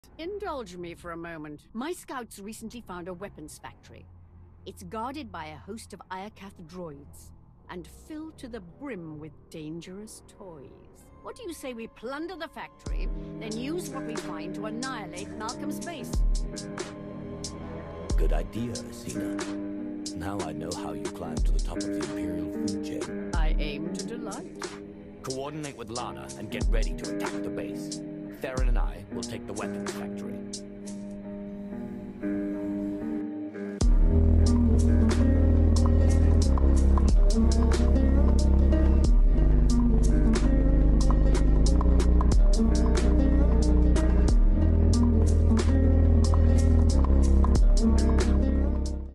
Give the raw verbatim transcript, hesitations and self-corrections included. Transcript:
Indulge me for a moment. My scouts recently found a weapons factory. It's guarded by a host of Iakath droids, and filled to the brim with dangerous toys. What do you say we plunder the factory, then use what we find to annihilate Malcolm's base? Good idea, Asina. Now I know how you climb to the top of the Imperial food chain. I aim to delight. Coordinate with Lana and get ready to attack the base. Theron and I will take the weapons factory.